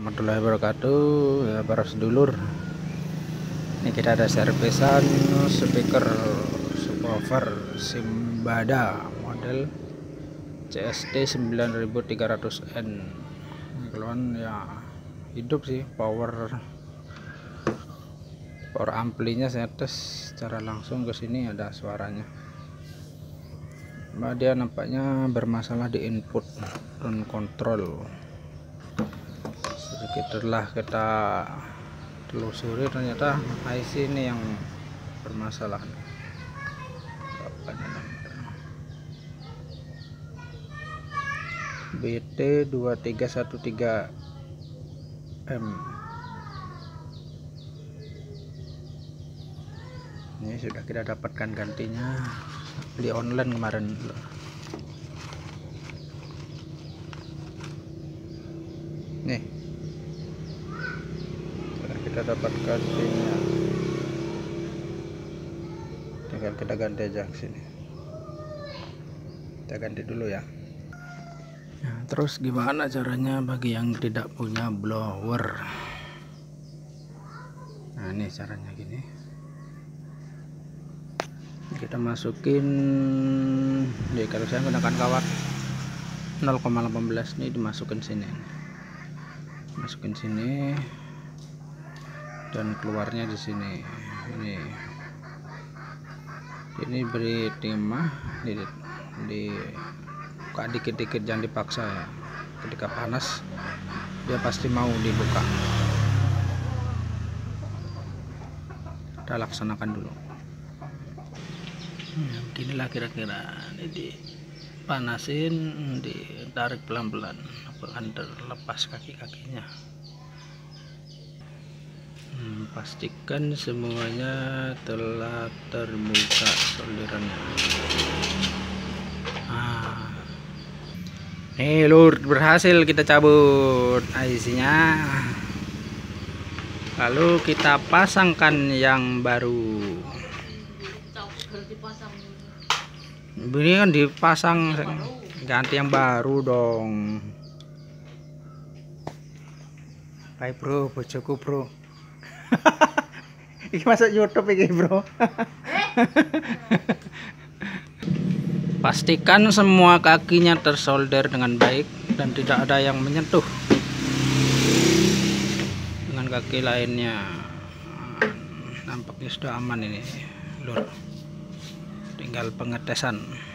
warahmatullahi wabarakatuh ya para sedulur. Ini kita ada servisan speaker subwoofer Simbada model CST 9300N. Keluhan ya hidup sih, power amplinya saya tes secara langsung ke sini ada suaranya. Dia nampaknya bermasalah di input dan kontrol. Setelah kita telusuri ternyata IC ini yang bermasalah. BT2313M. Ini sudah kita dapatkan gantinya, beli online kemarin. Nih sudah kita dapat gantinya, tinggal kita ganti aja ke sini. Kita ganti dulu ya. Nah, terus gimana caranya bagi yang tidak punya blower? Nah, ini caranya gini. Kita masukin di, kalau saya menggunakan kawat 0,18 ini dimasukin sini, masukin sini dan keluarnya di sini. Ini beri timah di buka dikit-dikit, jangan dipaksa ya. Ketika panas dia pasti mau dibuka. Kita laksanakan dulu. Ya, beginilah kira-kira. Ini dipanasin, ditarik pelan-pelan akan terlepas kaki-kakinya. Pastikan semuanya telah terbuka solderannya. Nih lur, berhasil kita cabut IC-nya. Lalu kita pasangkan yang baru. Ini kan dipasang, ganti yang baru dong. Hai bro, bojoku bro. Ini masuk YouTube ini bro. Pastikan semua kakinya tersolder dengan baik dan tidak ada yang menyentuh dengan kaki lainnya. Nampaknya sudah aman ini lur. Tinggal pengetesan.